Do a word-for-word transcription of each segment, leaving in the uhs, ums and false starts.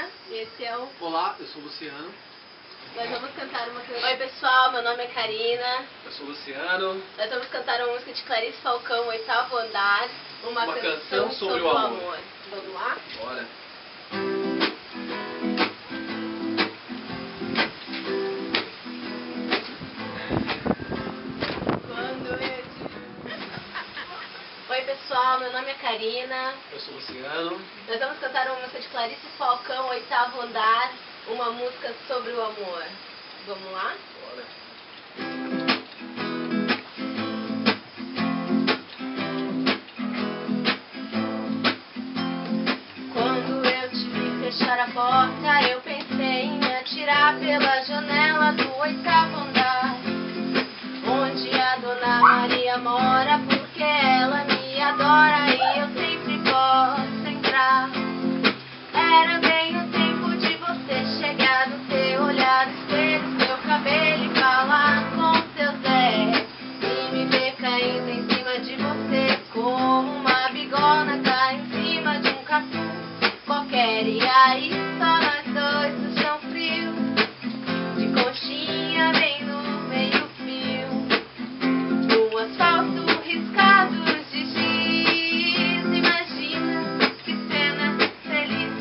Karina e esse é o... Olá, eu sou o Luciano. Nós vamos cantar uma canção. Oi pessoal, meu nome é Karina. Eu sou o Luciano. Nós vamos cantar uma música de Clarice Falcão, Oitavo Andar. Uma, uma canção, canção sobre, sobre o amor. amor. Vamos lá? Bora. Oi pessoal, meu nome é Karina. Eu sou o Luciano. Nós vamos cantar uma música de Clarice Falcão, Oitavo Andar, uma música sobre o amor. Vamos lá? Bora. Quando eu te vi fechar a porta, eu pensei em me atirar pela janela do oitavo andar, onde a Dona Maria mora, porque ela me adora e eu sempre posso entrar. Era bem o tempo de você chegar, no seu olhar no espelho, seu cabelo e falar com seu Zé, e me ver caindo em cima de você como uma bigona cai em cima de um catu qualquer. E aí só nós dois no chão frio, de conchinha bem no meio fio, no asfalto riscado de giz. Imagina que cena feliz.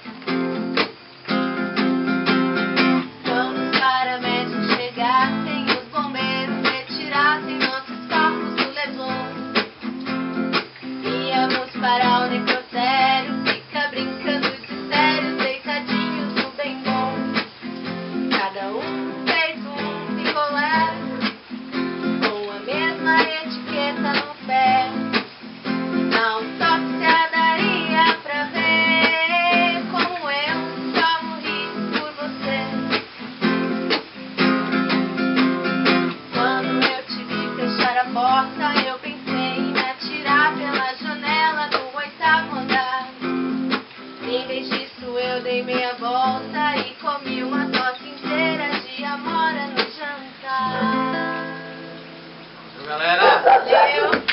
Quando os paramédicos chegassem, os bombeiros retirassem nossos corpos do Leblon, íamos para o necrotério, fica brincando de sério, deitadinhos no bem bom, cada um fez um picolé com a mesma etiqueta no pé. Na autópsia daria pra ver como eu só morri por você. Quando eu te vi fechar a porta, eu pensei em me atirar pela janela do oitavo andar. Em vez disso eu dei meia volta e comi uma torta inteira de amora no jantar. Valeu, galera! Valeu!